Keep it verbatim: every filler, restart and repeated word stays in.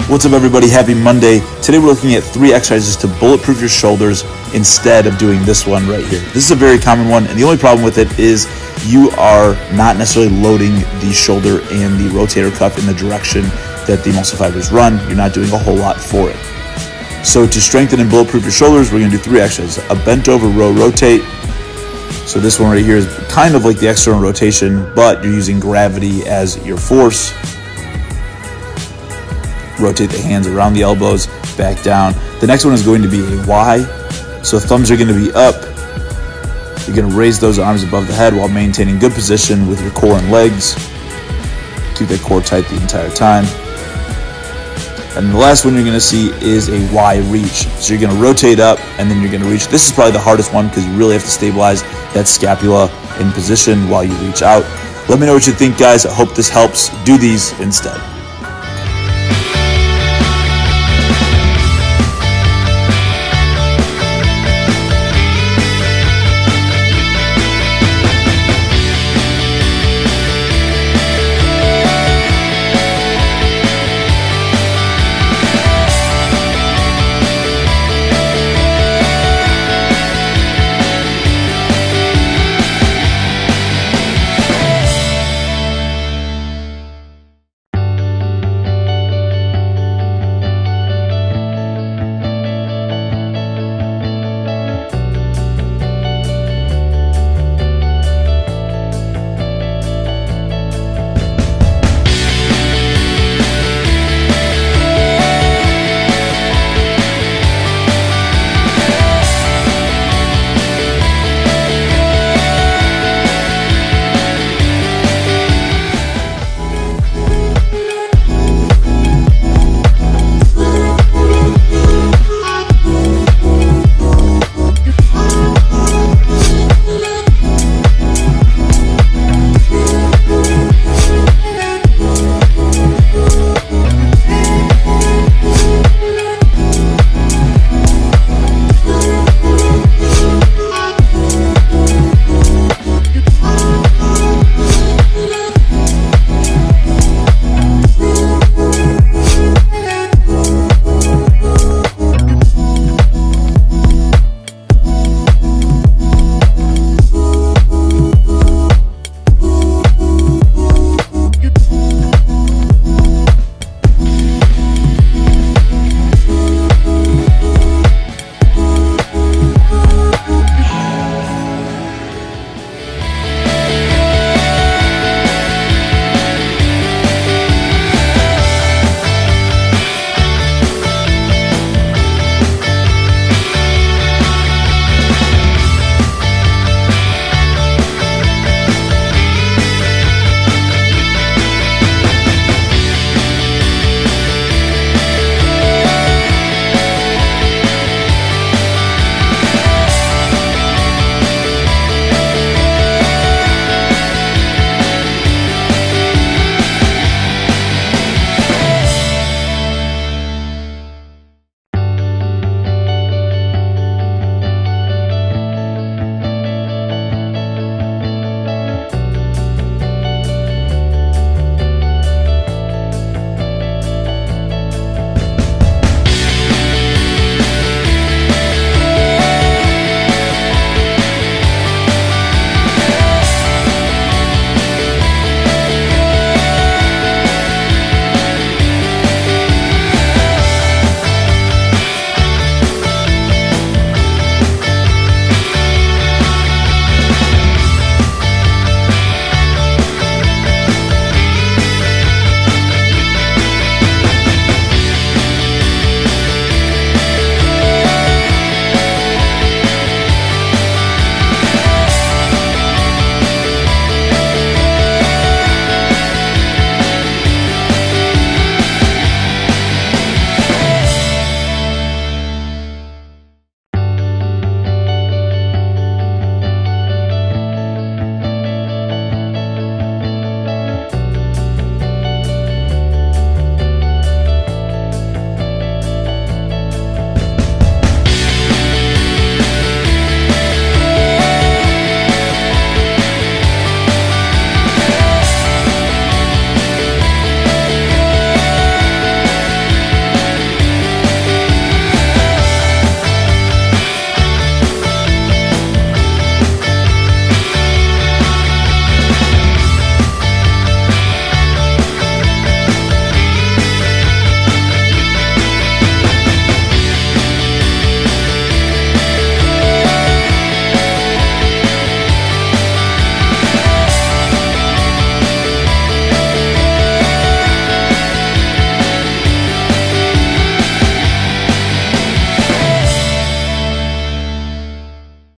What's up, everybody? Happy Monday. Today we're looking at three exercises to bulletproof your shoulders instead of doing this one right here. This is a very common one, and the only problem with it is you are not necessarily loading the shoulder and the rotator cuff in the direction that the muscle fibers run. You're not doing a whole lot for it. So to strengthen and bulletproof your shoulders, we're going to do three exercises. A bent over row rotate. So this one right here is kind of like the external rotation, but you're using gravity as your force. Rotate the hands around the elbows, back down. The next one is going to be a Y. So thumbs are going to be up. You're going to raise those arms above the head while maintaining good position with your core and legs. Keep that core tight the entire time. And the last one you're going to see is a Y reach. So you're going to rotate up and then you're going to reach. This is probably the hardest one because you really have to stabilize that scapula in position while you reach out. Let me know what you think, guys. I hope this helps. Do these instead.